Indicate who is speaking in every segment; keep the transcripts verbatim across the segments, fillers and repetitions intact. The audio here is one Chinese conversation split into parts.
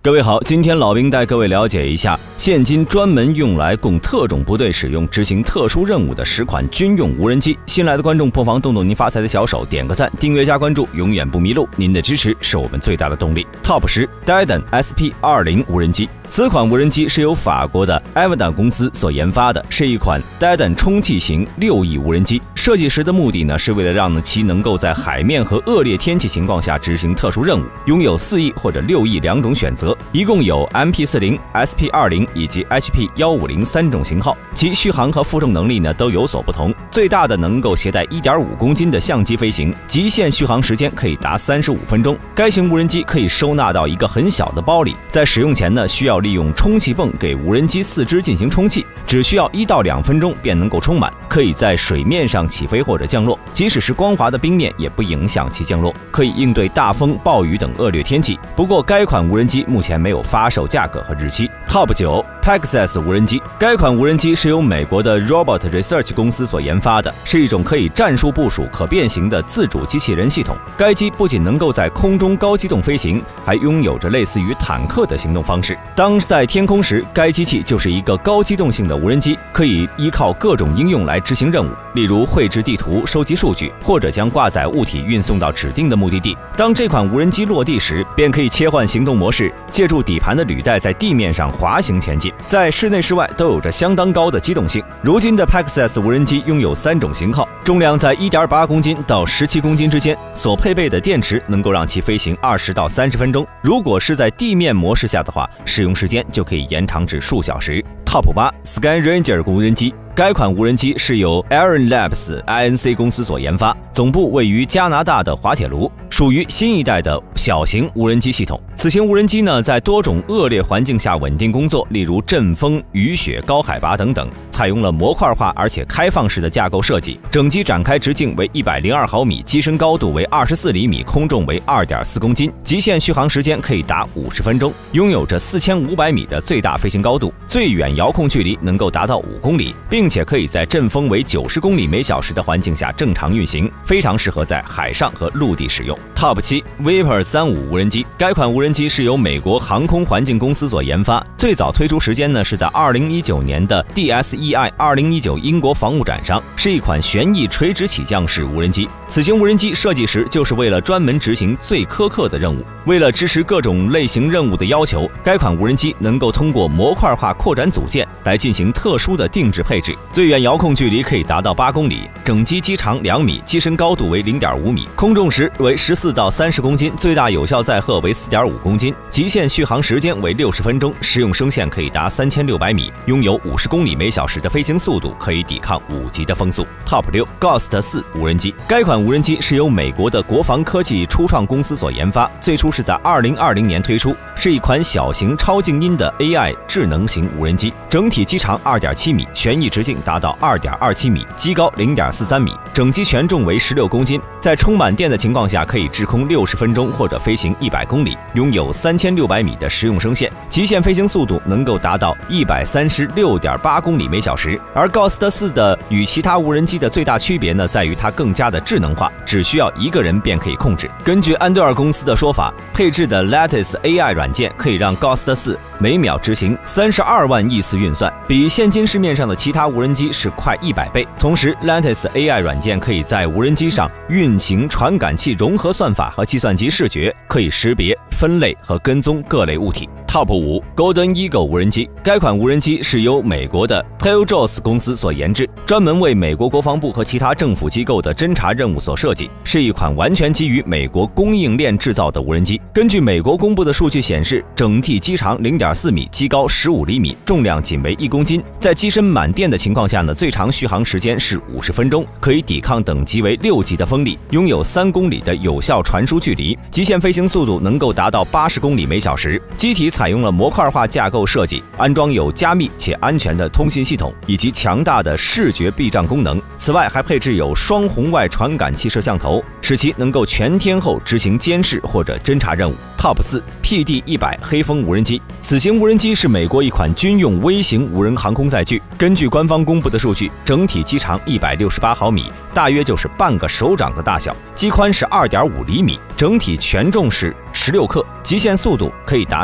Speaker 1: 各位好，今天老兵带各位了解一下现今专门用来供特种部队使用、执行特殊任务的十款军用无人机。新来的观众不妨动动您发财的小手，点个赞、订阅加关注，永远不迷路。您的支持是我们最大的动力。Top 十 Dadan S P 二十 无人机，此款无人机是由法国的 Avda 公司所研发的，是一款 Dadan 充气型六翼无人机。设计时的目的呢，是为了让其能够在海面和恶劣天气情况下执行特殊任务，拥有四翼或者六翼两种选择。一共有 M P 四十、S P 二十 以及 H P 一五零三种型号，其续航和负重能力呢都有所不同。最大的能够携带 一点五公斤的相机飞行，极限续航时间可以达三十五分钟。该型无人机可以收纳到一个很小的包里，在使用前呢，需要利用充气泵给无人机四肢进行充气，只需要一到两分钟便能够充满，可以在水面上起飞或者降落，即使是光滑的冰面也不影响其降落，可以应对大风、暴雨等恶劣天气。不过，该款无人机目前没有发售价格和日期。Top 九 Pegasus 无人机，该款无人机是由美国的 Robot Research 公司所研发的，是一种可以战术部署、可变形的自主机器人系统。该机不仅能够在空中高机动飞行，还拥有着类似于坦克的行动方式。当在天空时，该机器就是一个高机动性的无人机，可以依靠各种应用来执行任务，例如绘制地图、收集数据，或者将挂载物体运送到指定的目的地。当这款无人机落地时，便可以切换行动模式，借助底盘的履带在地面上滑行前进，在室内室外都有着相当高的机动性。如今的 Pegasus 无人机拥有三种型号，重量在 一点八公斤到十七公斤之间，所配备的电池能够让其飞行二十到三十分钟。如果是在地面模式下的话，使用时间就可以延长至数小时。Top 八 Sky Ranger 无人机，该款无人机是由 Aaron Labs I N C 公司所研发，总部位于加拿大的滑铁卢，属于新一代的小型无人机系统。此型无人机呢，在多种恶劣环境下稳定工作，例如阵风、雨雪、高海拔等等，采用了模块化而且开放式的架构设计。整机展开直径为一百零二毫米，机身高度为二十四厘米，空重为 二点四公斤，极限续航时间可以达五十分钟，拥有着四千五百米的最大飞行高度，最远遥控距离能够达到五公里，并且可以在阵风为九十公里每小时的环境下正常运行，非常适合在海上和陆地使用。Top 七 Viper 三十五 无人机，该款无人机是由美国航空环境公司所研发，最早推出时间呢是在二零一九年的 D S E I 二零一九英国防务展上，是一款旋翼垂直起降式无人机。此型无人机设计时就是为了专门执行最苛刻的任务，为了支持各种类型任务的要求，该款无人机能够通过模块化扩展组件来进行特殊的定制配置，最远遥控距离可以达到八公里，整机机长两米，机身高度为 零点五米，空重时为十四到三十公斤，最大有效载荷为 四点五公斤，极限续航时间为六十分钟，实用升限可以达三千六百米，拥有五十公里每小时的飞行速度，可以抵抗五级的风速。Top 六 Ghost 四 无人机，该款无人机是由美国的国防科技初创公司所研发，最初是在二零二零年推出，是一款小型超静音的 A I 智能型无人机，整体机长 二点七米，旋翼直径达到 二点二七米，机高 零点四三米，整机全重为十六公斤，在充满电的情况下可以滞空六十分钟或者飞行一百公里，拥有三千六百米的实用升限，极限飞行速度能够达到 一百三十六点八公里每小时。而 Ghost 四的与其他无人机的最大区别呢，在于它更加的智能化，只需要一个人便可以控制。根据安德尔公司的说法，配置的 Lattice A I 软件可以让 Ghost 四每秒执行三十二万亿次运算，比现今市面上的其他无人机是快一百倍。同时 Lattice A I 软件可以在无人机上运行传感器融合算法和计算机视觉，可以识别、分类和跟踪各类物体。Top 五 Golden Eagle 无人机，该款无人机是由美国的 Teljos 公司所研制，专门为美国国防部和其他政府机构的侦察任务所设计，是一款完全基于美国供应链制造的无人机。根据美国公布的数据显示，整体机长 零点四米，机高十五厘米，重量仅为一公斤，在机身满电的情况下呢，最长续航时间是五十分钟，可以抵抗等级为六级的风力，拥有三公里的有效传输距离，极限飞行速度能够达到八十公里每小时。机体采用了模块化架构设计，安装有加密且安全的通信系统以及强大的视觉避障功能。此外，还配置有双红外传感器摄像头，使其能够全天候执行监视或者侦察任务。Top 四 P D 一百 黑风无人机，此型无人机是美国一款军用微型无人航空载具。根据官方公布的数据，整体机长一百六十八毫米，大约就是半个手掌的大小，机宽是 二点五厘米，整体全重是十六克，极限速度可以达十八公里。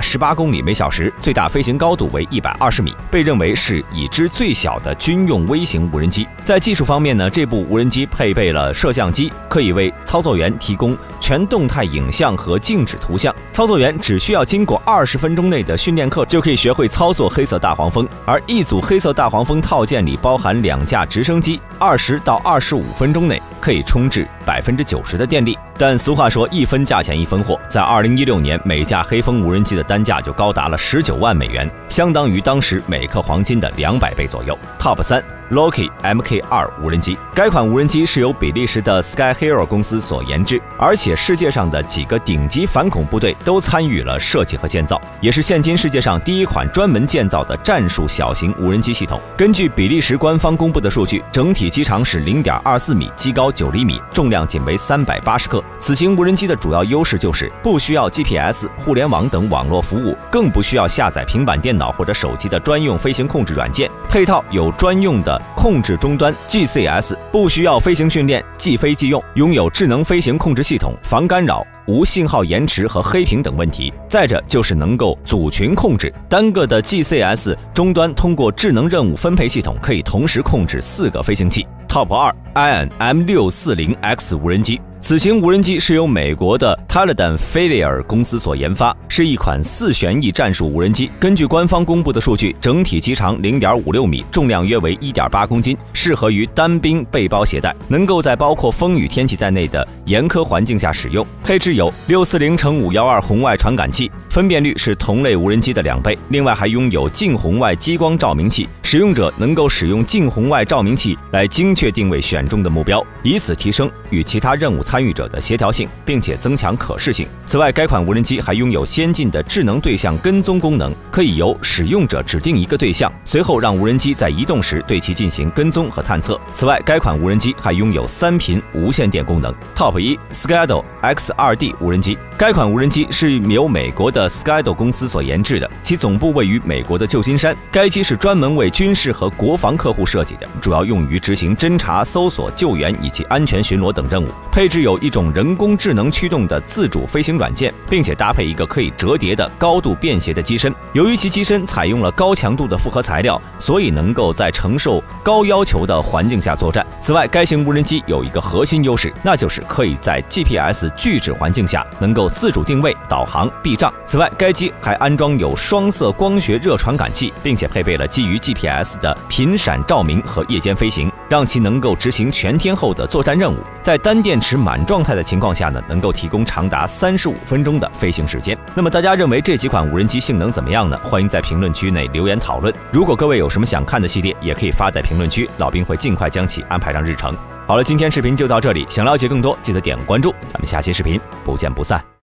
Speaker 1: 公里每小时，最大飞行高度为一百二十米，被认为是已知最小的军用微型无人机。在技术方面呢，这部无人机配备了摄像机，可以为操作员提供全动态影像和静止图像。操作员只需要经过二十分钟内的训练课，就可以学会操作黑色大黄蜂。而一组黑色大黄蜂套件里包含两架直升机，二十到二十五分钟内可以充至百分之九十的电力。但俗话说一分价钱一分货，在二零一六年，每架黑蜂无人机的单价就高达了十九万美元，相当于当时每克黄金的两百倍左右。Top 三。Lockheed M K 二 无人机，该款无人机是由比利时的 Sky Hero 公司所研制，而且世界上的几个顶级反恐部队都参与了设计和建造，也是现今世界上第一款专门建造的战术小型无人机系统。根据比利时官方公布的数据，整体机长是 零点二四米，机高九厘米，重量仅为三百八十克。此型无人机的主要优势就是不需要 G P S、互联网等网络服务，更不需要下载平板电脑或者手机的专用飞行控制软件，配套有专用的控制终端 G C S， 不需要飞行训练，即飞即用，拥有智能飞行控制系统，防干扰、无信号延迟和黑屏等问题。再者就是能够组群控制，单个的 G C S 终端通过智能任务分配系统可以同时控制四个飞行器。Top 二 Ion M 六四零 X 无人机。此型无人机是由美国的 Teledyne FLIR 公司所研发，是一款四旋翼战术无人机。根据官方公布的数据，整体机长 零点五六米，重量约为 一点八公斤，适合于单兵背包携带，能够在包括风雨天气在内的严苛环境下使用。配置有六四零乘五一二红外传感器，分辨率是同类无人机的两倍，另外还拥有近红外激光照明器，使用者能够使用近红外照明器来精确定位选中的目标，以此提升与其他任务参与者的协调性，并且增强可视性。此外，该款无人机还拥有先进的智能对象跟踪功能，可以由使用者指定一个对象，随后让无人机在移动时对其进行跟踪和探测。此外，该款无人机还拥有三频无线电功能。Top 一 Skydo X 二 D 无人机，该款无人机是由美国的 Skydo 公司所研制的，其总部位于美国的旧金山。该机是专门为军事和国防客户设计的，主要用于执行侦察、搜索、救援以及安全巡逻等任务。配置有一种人工智能驱动的自主飞行软件，并且搭配一个可以折叠的高度便携的机身。由于其机身采用了高强度的复合材料，所以能够在承受高要求的环境下作战。此外，该型无人机有一个核心优势，那就是可以在 G P S 拒止环境下能够自主定位、导航、避障。此外，该机还安装有双色光学热传感器，并且配备了基于 G P S 的频闪照明和夜间飞行，让其能够执行全天候的作战任务。在单电池满状态的情况下呢，能够提供长达三十五分钟的飞行时间。那么大家认为这几款无人机性能怎么样呢？欢迎在评论区内留言讨论。如果各位有什么想看的系列，也可以发在评论区，老兵会尽快将其安排上日程。好了，今天视频就到这里，想了解更多记得点个关注，咱们下期视频不见不散。